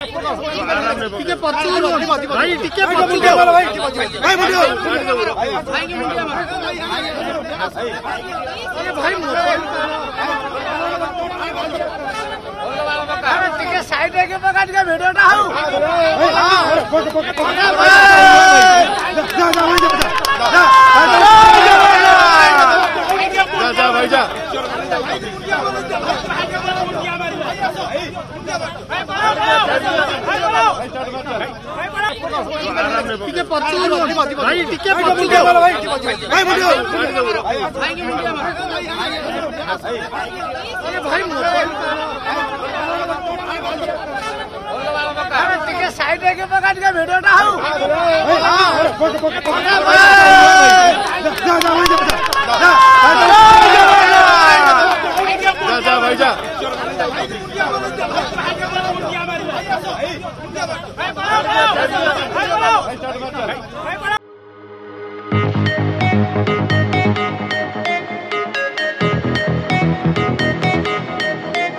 ଟିକେ ପଛରୁ ଭାଇ ଟିକେ ପଛରୁ ଭାଇ ଟିକେ ସାଇଡ ରେ ପକା ଟିକେ ଭିଡିଓଟା ହଉ जा भाई जा ଟିକେ ପଛରୁ ଭାଇ ଟିକେ ପଛରୁ ଟିକେ ସାଇଡ ରେ ପକା ଟିକେ ଭିଡିଓଟା ହଉ जा भाई जा